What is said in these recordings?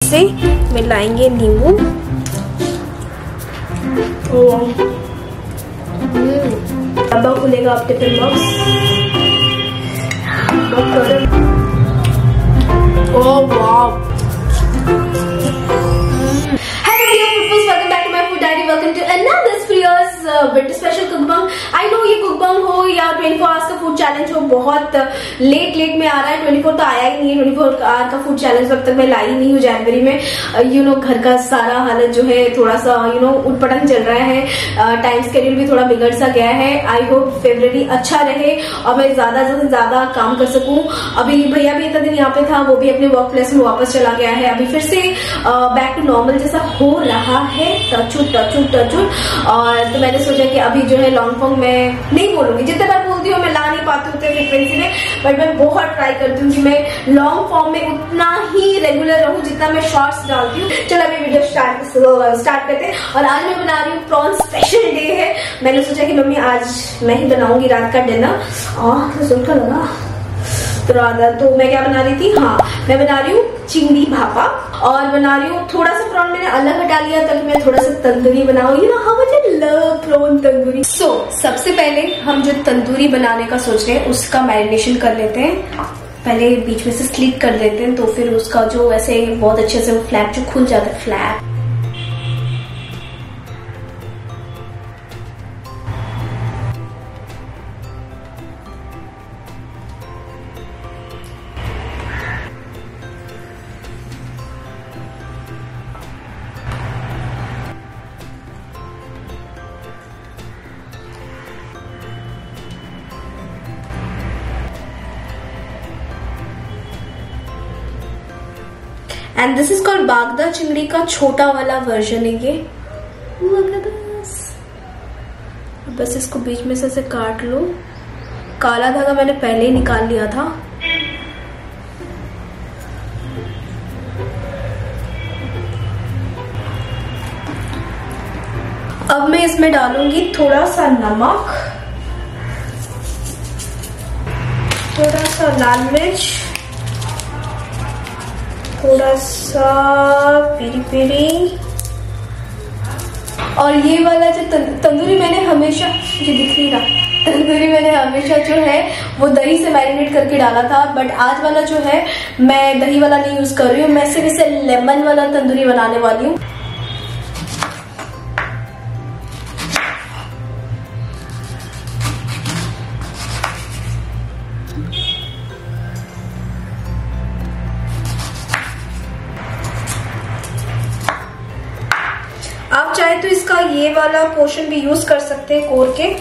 से मिलाएंगे नींबू। डब्बा खुलेगा आप tiffin box. Oh wow. Welcome to another प्रियर्स विंटर स्पेशल कुकबंग। आई नो ये कुकबंग हो या 24 आवर्स का फूड चैलेंज हो, बहुत लेट में आ रहा है। 24 तो आया ही नहीं है। 24 आवर का फूड चैलेंज अब तक मैं लाई नहीं हूँ जनवरी में। घर का सारा हालत जो है थोड़ा सा उटपटंग चल रहा है। टाइम स्केड्यूल भी थोड़ा बिगड़ सा गया है। आई होप फेब्रुअरी अच्छा रहे और मैं ज्यादा से ज्यादा काम कर सकूं। अभी भैया भी इतना दिन यहाँ पे था, वो भी अपने वर्क प्लेस में वापस चला गया है। अभी फिर से बैक टू नॉर्मल जैसा हो रहा है, टच। और तो मैंने सोचा कि अभी जो है लॉन्ग फॉर्म मैं नहीं बोलूंगी, जितने बार बोलती हूँ मैं ला नहीं पाती उतने फ्रिक्वेंसी में, बट मैं बहुत ट्राई करती हूँ कि मैं लॉन्ग फॉर्म में उतना ही रेगुलर रहूं जितना मैं शॉर्ट्स डालती हूँ। चलो अभी वीडियो स्टार्ट करते हैं। और आज मैं बना रही हूँ प्रॉन स्पेशल डे है। मैंने सोचा कि मम्मी आज मैं ही बनाऊंगी रात का डिनर। सुनकर लगा तो मैं क्या बना रही थी, मैं बना रही हूँ चिंगड़ी भापा और बना रही हूँ थोड़ा सा प्रॉन मैंने अलग हटा लिया ताकि मैं थोड़ा सा तंदूरी बनाऊँ। How much I love prawn tandoori. सबसे पहले हम जो तंदूरी बनाने का सोच रहे हैं उसका मैरिनेशन कर लेते हैं। पहले बीच में से स्लिट कर देते हैं तो फिर उसका जो ऐसे बहुत अच्छे से वो फ्लैट जो खुल जाता है flat. And this is called bagda chingri का छोटा वाला वर्जन है ये। बस इसको बीच में से काट लो। काला धागा मैंने पहले ही निकाल लिया था। अब मैं इसमें डालूंगी थोड़ा सा नमक, थोड़ा सा लाल मिर्च, थोड़ा सा पेरी और ये वाला जो तंदूरी मैंने हमेशा, ये दिख नहीं रहा, तंदूरी मैंने हमेशा जो है वो दही से मैरिनेट करके डाला था, बट आज वाला जो है मैं दही वाला नहीं यूज कर रही हूँ। मैं सिर्फ इसे लेमन वाला तंदूरी बनाने वाली हूँ। आप चाहे तो इसका ये वाला पोर्शन भी यूज कर सकते हैं कोर के।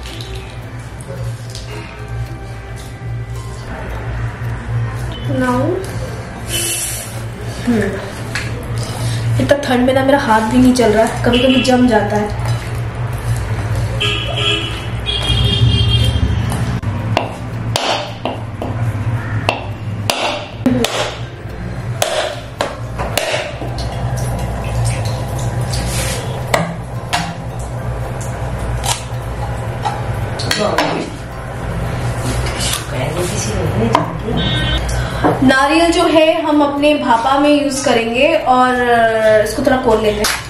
नाउ इतना ठंड में ना मेरा हाथ भी नहीं चल रहा है, कभी कभी जम जाता है। नारियल जो है हम अपने भापा में यूज करेंगे और इसको थोड़ा खोल लेते हैं।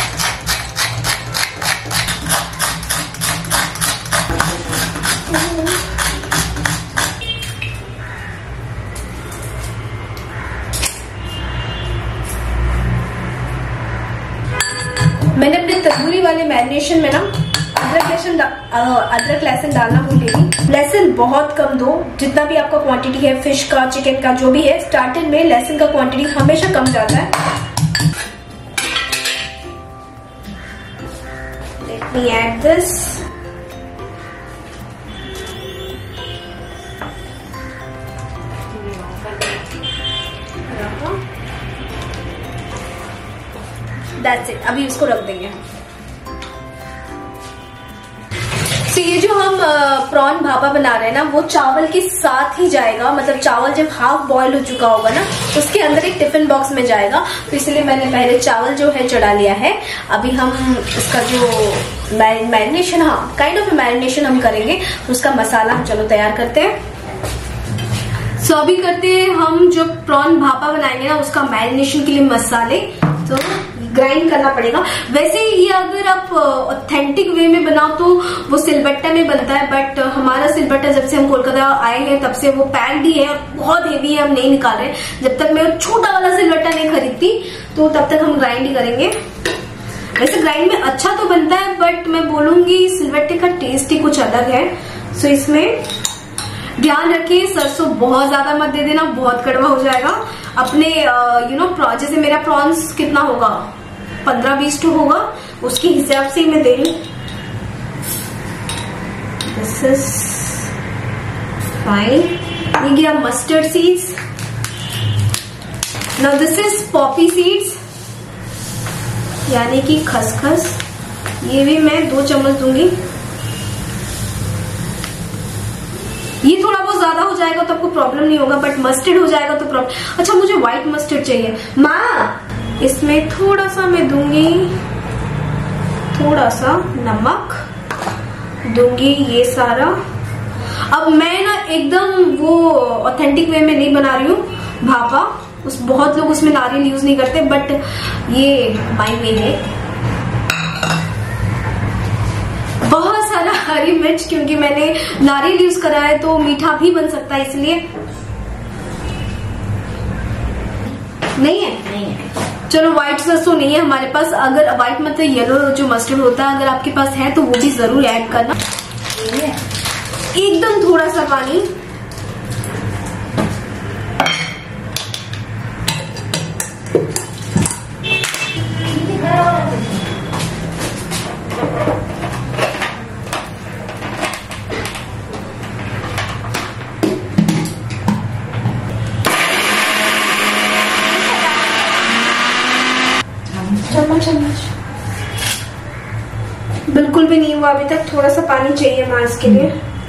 मैंने अपने तंदूरी वाले मैरिनेशन में ना अदरक लहसुन डालना भूल गई। लहसुन बहुत कम दो, जितना भी आपका क्वांटिटी है फिश का चिकन का जो भी है, स्टार्टिंग में लहसुन का क्वांटिटी हमेशा कम जाता है। Let me add this. That's it. अभी इसको रख देंगे। तो ये जो हम प्रॉन भापा बना रहे हैं ना, वो चावल के साथ ही जाएगा। मतलब चावल जब हाफ बॉयल हो चुका होगा ना, उसके अंदर एक टिफिन बॉक्स में जाएगा। तो इसलिए मैंने पहले चावल जो है चढ़ा लिया है। अभी हम इसका जो मैरिनेशन, काइंड ऑफ मैरिनेशन हम करेंगे, उसका मसाला हम चलो तैयार करते हैं। सो अभी करते हैं हम जो प्रॉन भापा बनाएंगे ना उसका मैरिनेशन के लिए मसाले। तो ग्राइंड करना पड़ेगा। वैसे ये अगर आप ऑथेंटिक वे में बनाओ तो वो सिलबट्टा में बनता है, बट हमारा सिलबट्टा जब से हम कोलकाता आए हैं तब से वो पैक्ड ही है और बहुत हेवी है, हम नहीं निकाल रहे। जब तक मैं छोटा वाला सिलबट्टा नहीं खरीदती तो तब तक हम ग्राइंड ही करेंगे। वैसे ग्राइंड में अच्छा तो बनता है, बट मैं बोलूंगी सिलबट्टे का टेस्ट ही कुछ अलग है। सो इसमें ध्यान रखिए सरसों बहुत ज्यादा मत दे देना, बहुत कड़वा हो जाएगा। अपने जैसे मेरा प्रॉन्स कितना होगा 15-20 टू होगा, उसके हिसाब से मैं दे रही। This is fine. ये गया mustard seeds. Now this is poppy seeds यानी कि खसखस। ये भी मैं 2 चम्मच दूंगी। ये थोड़ा बहुत ज्यादा हो जाएगा तो आपको प्रॉब्लम नहीं होगा, बट मस्टर्ड हो जाएगा तो प्रॉब्लम। अच्छा मुझे व्हाइट मस्टर्ड चाहिए माँ। इसमें थोड़ा सा मैं दूंगी, थोड़ा सा नमक दूंगी, ये सारा। अब मैं ना एकदम वो ऑथेंटिक वे में नहीं बना रही हूँ भापा, बहुत लोग उसमें नारियल यूज नहीं करते, बट ये माय वे है। बहुत सारा हरी मिर्च, क्योंकि मैंने नारियल यूज करा है तो मीठा भी बन सकता है, इसलिए नहीं है। चलो व्हाइट सरसों नहीं है हमारे पास। अगर व्हाइट मतलब येलो जो मस्टर्ड होता है, अगर आपके पास है तो वो भी जरूर ऐड करना। एकदम थोड़ा सा पानी। चम्मच बिल्कुल भी नहीं हुआ अभी तक, थोड़ा सा पानी चाहिए माँ इसके लिए,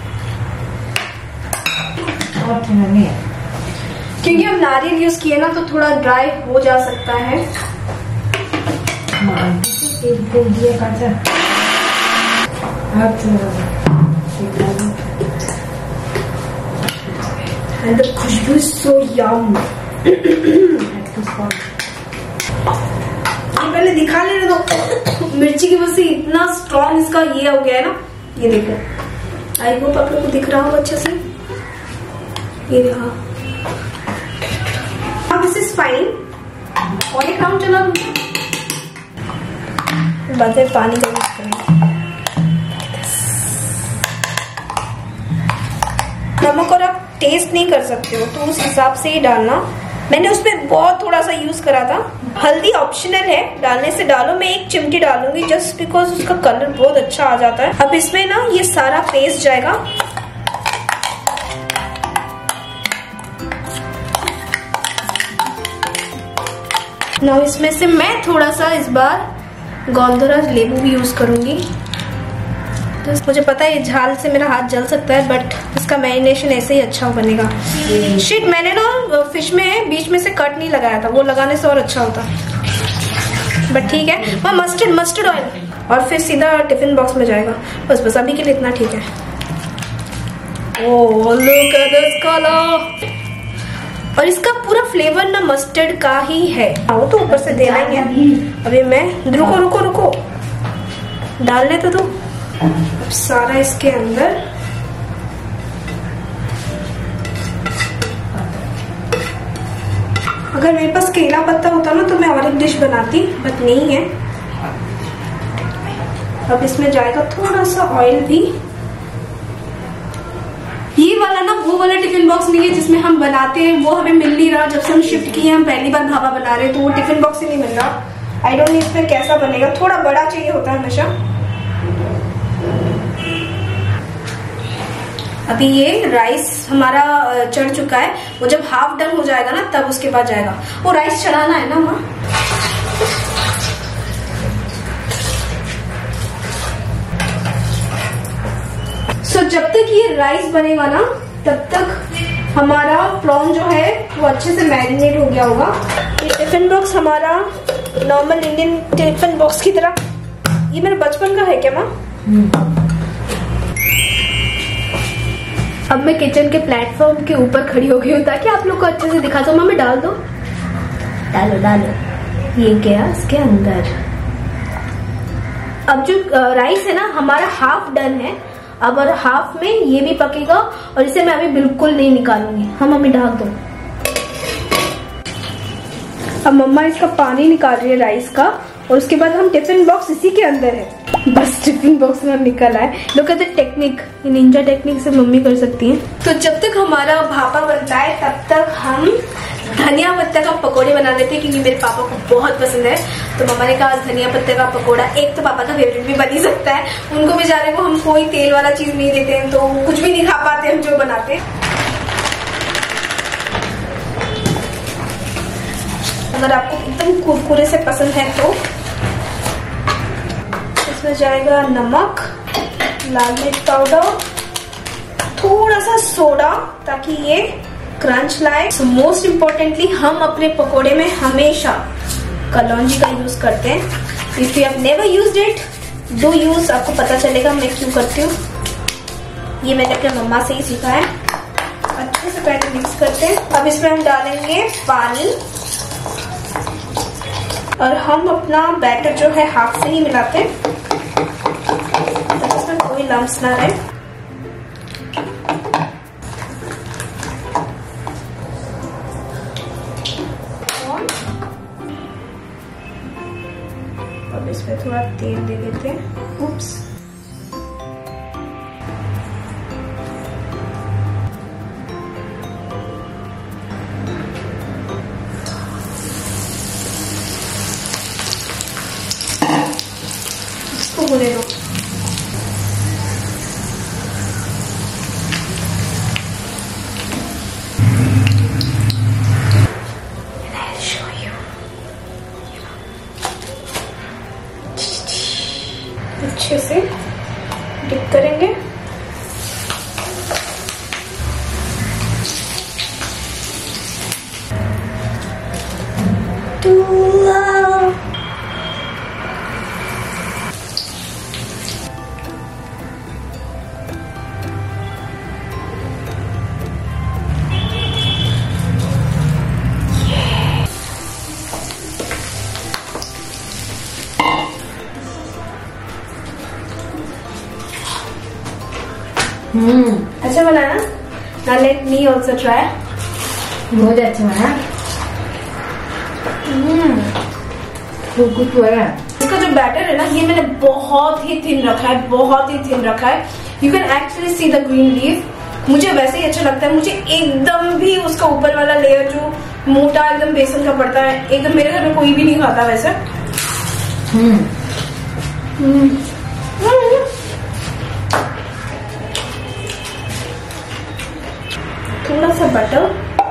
क्योंकि हम नारियल यूज किए ना तो थोड़ा ड्राई हो जा सकता है। And the Khushboo is so yum। पहले दिखा लेने दो। मिर्ची की वजह से इतना स्ट्रॉन्ग इसका ये हो गया है ना, ये देखो। आई होप आप लोग को दिख रहा हो अच्छे से। ये देखो, दिस इज फाइन। और एक राउंड चला दूंगा, बाद में पानी का यूज करेंगे। नमक और आप टेस्ट नहीं कर सकते हो तो उस हिसाब से ही डालना। मैंने उसमें बहुत थोड़ा सा यूज करा था। हल्दी ऑप्शनल है, डालने से डालो। मैं 1 चिमटी डालूंगी जस्ट बिकॉज उसका कलर बहुत अच्छा आ जाता है। अब इसमें ना ये सारा पेस्ट जाएगा। ना इसमें से मैं थोड़ा सा इस बार गोंदराज लेबू भी यूज करूंगी। तो मुझे पता है ये झाल से मेरा हाथ जल सकता है, बट इसका मैरिनेशन ऐसे ही अच्छा बनेगा। शिट, मैंने ना फिश में बीच में से कट नहीं लगाया था, वो लगाने से और अच्छा होता। बट ठीक है। वह मस्टर्ड ऑयल और फिर सीधा टिफिन बॉक्स में जाएगा। बस अभी के लिए इतना ठीक है। Oh look at this colour. और इसका पूरा फ्लेवर ना मस्टर्ड का ही है। वो तो ऊपर से देना ही है। अभी मैं रुको डालने तो दो। अब सारा इसके अंदर। अगर मेरे पास केला पत्ता होता ना तो मैं और एक डिश बनाती, बट नहीं है। अब इसमें जाएगा थोड़ा सा ऑयल भी। ये वाला ना वो वाला टिफिन बॉक्स नहीं है जिसमें हम बनाते हैं, वो हमें मिल नहीं रहा। जब से हम शिफ्ट किए हम पहली बार ढाबा बना रहे हैं तो वो टिफिन बॉक्स ही नहीं मिल रहा। आई डोंट नो इसमें कैसा बनेगा, थोड़ा बड़ा चाहिए होता है हमेशा। अभी ये राइस हमारा चढ़ चुका है, वो जब हाफ डन हो जाएगा ना तब उसके बाद जाएगा। वो राइस चढ़ाना है ना माँ। सो जब तक ये राइस बनेगा ना तब तक हमारा प्रॉन जो है वो अच्छे से मैरिनेट हो गया होगा। ये टिफिन बॉक्स हमारा नॉर्मल इंडियन टिफिन बॉक्स की तरह, ये मेरे बचपन का है क्या माँ? अब मैं किचन के प्लेटफॉर्म के ऊपर खड़ी हो गई हूँ ताकि आप लोग को अच्छे से दिखा दो। मम्मी डाल दो, डालो डालो। ये गया इसके अंदर। अब जो राइस है ना हमारा हाफ डन है, अब और हाफ में ये भी पकेगा और इसे मैं अभी बिल्कुल नहीं निकालूंगी। हाँ मम्मी डाल दो। अब मम्मा इसका पानी निकाल रही है राइस का, और उसके बाद हम टिफिन बॉक्स इसी के अंदर है। बस टिफिन बॉक्स में निकल आए। लोग कहते टेक्निक, निंजा टेक्निक से मम्मी कर सकती हैं। तो जब तक हमारा भापा बनता है तब तक हम धनिया पत्ता का पकोड़े बना लेते हैं, क्योंकि मेरे पापा को बहुत पसंद है। तो मम्मा ने कहा धनिया पत्ते का पकोड़ा, एक तो पापा का फेवरेट भी बन ही सकता है, उनको बेचारे को हम कोई तेल वाला चीज नहीं देते हैं तो कुछ भी नहीं खा पाते हम जो बनाते। अगर आपको एकदम कुरकुरे से पसंद है तो इसमें जाएगा नमक, लाल मिर्च पाउडर, थोड़ा सा सोडा ताकि ये क्रंच लाए। मोस्ट इम्पोर्टेंटली हम अपने पकोड़े में हमेशा कलौंजी का यूज करते हैं। If you have never used it, do use, आपको पता चलेगा मैं क्यों करती हूँ। ये मैंने अपने मम्मा से ही सीखा है। अच्छे से पहले मिक्स करते हैं। अब इसमें हम डालेंगे पानी, और हम अपना बैटर जो है हाथ से ही मिलाते हैं ताकि इसमें कोई लम्स ना रहे। अब इसमें थोड़ा तेल दे देते हैं। उप्स, इसको होने दो। अच्छे से डिप करेंगे। अच्छा बना ना? Now let me also try. बहुत अच्छा बना। कुछ है। इसका जो बैटर है ना, ये मैंने बहुत ही थिन रखा है, बहुत ही थिन रखा है। You can actually see the green leaf. मुझे वैसे ही अच्छा लगता है। मुझे एकदम भी उसका ऊपर वाला लेयर जो मोटा एकदम बेसन का पड़ता है, एकदम मेरे घर में कोई भी नहीं खाता वैसे। थोड़ा सा बटर,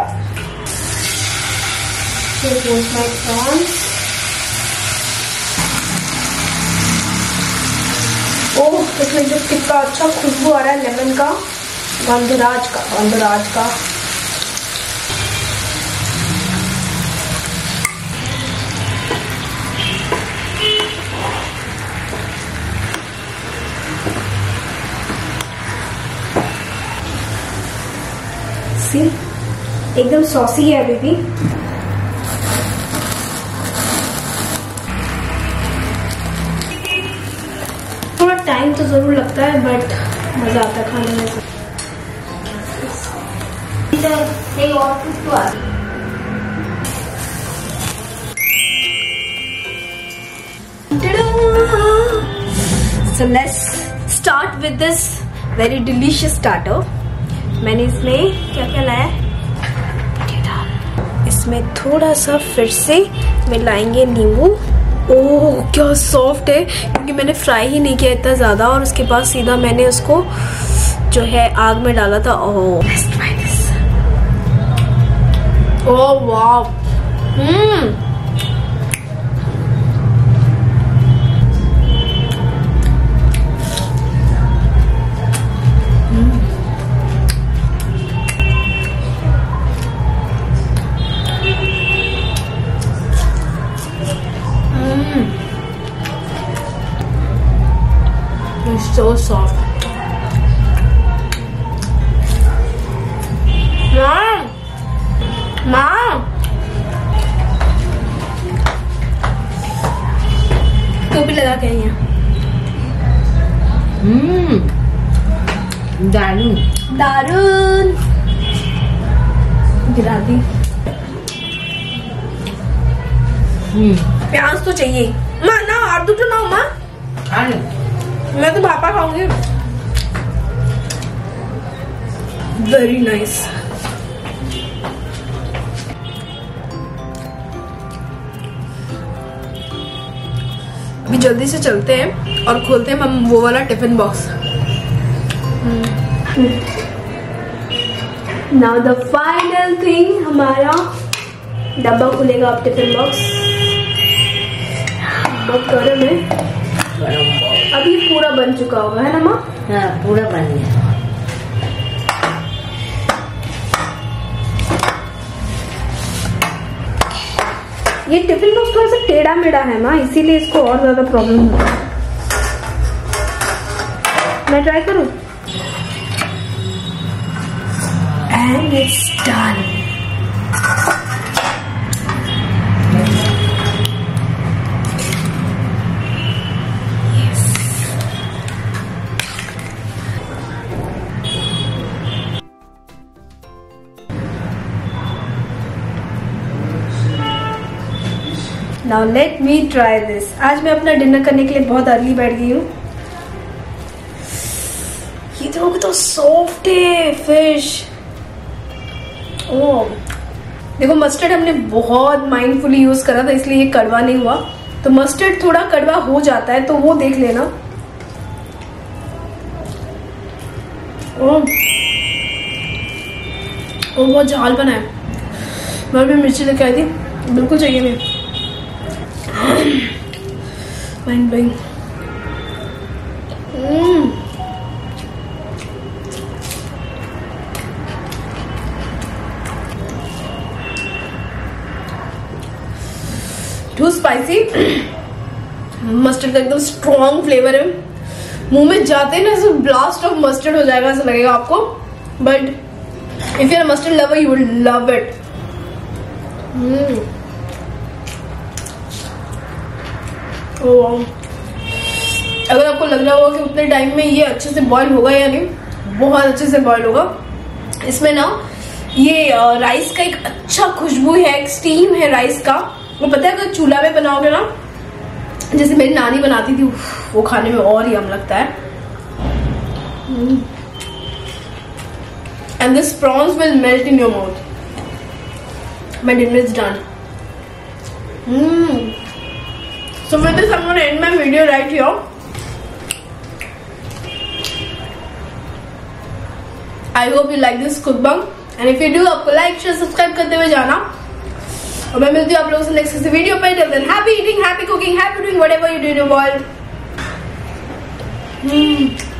ओह इसमें जो कितना अच्छा खुशबू आ रहा है लेमन का, गंधराज का। एकदम सॉसी है अभी भी। थोड़ा टाइम तो जरूर लगता है बट मजा आता है खाने में। So let's start with this very delicious starter. मैंने इसमें क्या क्या लाया है, इसमें थोड़ा सा फिर से मिलाएंगे नींबू। ओह क्या सॉफ्ट है, क्योंकि मैंने फ्राई ही नहीं किया इतना ज्यादा, और उसके बाद सीधा मैंने उसको जो है आग में डाला था। Oh let's try this. Oh wow, so soft. टोपी लगा के आई हैं। दारुण दारुण। गिरा दी। प्याज तो चाहिए माँ ना, और दूसरा ना माँ, मैं तो भापा खाऊंगी। Very nice. अभी जल्दी से चलते हैं और खोलते हैं हम वो वाला tiffin box. Now the final thing, हमारा डब्बा खुलेगा अब टिफिन बॉक्स। बहुत गरम है, अभी पूरा बन चुका होगा है ना माँ? हाँ पूरा बन गया। ये टिफिन बॉक्स थोड़ा सा टेढ़ा मेढ़ा है माँ, इसीलिए इसको और ज्यादा प्रॉब्लम होता है। मैं ट्राई करूँ? And it's done. Now let me try this. आज मैं अपना डिनर करने के लिए बहुत अर्ली बैठ गई हूँ। ये तो सॉफ्ट है फिश। ओह देखो, मस्टर्ड हमने बहुत माइंडफुली यूज करा था, इसलिए ये कड़वा नहीं हुआ। तो मस्टर्ड थोड़ा कड़वा हो जाता है तो वो देख लेना। ओह बहुत झाल बना है। मैं भी मिर्ची लेके आई थी, बिल्कुल चाहिए मैं। Mind blowing. Too spicy. Mustard का एकदम स्ट्रॉन्ग फ्लेवर है, मुंह में जाते हैं ना ऐसे ब्लास्ट ऑफ मस्टर्ड हो जाएगा, ऐसा लगेगा आपको। But if you are mustard lover you will love it. अगर आपको लग रहा होगा कि उतने टाइम में ये अच्छे से बॉईल होगा या नहीं, बहुत अच्छे से बॉईल होगा। इसमें ना ये राइस का एक अच्छा खुशबू है, एक स्टीम है राइस का। वो पता है अगर चूल्हा में बनाओगे ना, जैसे मेरी नानी बनाती थी, वो खाने में और यम लगता है। And this prawns will melt in your mouth. My dinner is done. So with this, I'm going to end my video right here. I hope you like this cookbang, and if you do, आपको like, share, subscribe करते हुए जाना। और मैं मिलती हूँ आप लोगों से नेक्स्ट किसी वीडियो पे। Till then, happy eating, happy cooking, happy doing whatever you do in your world.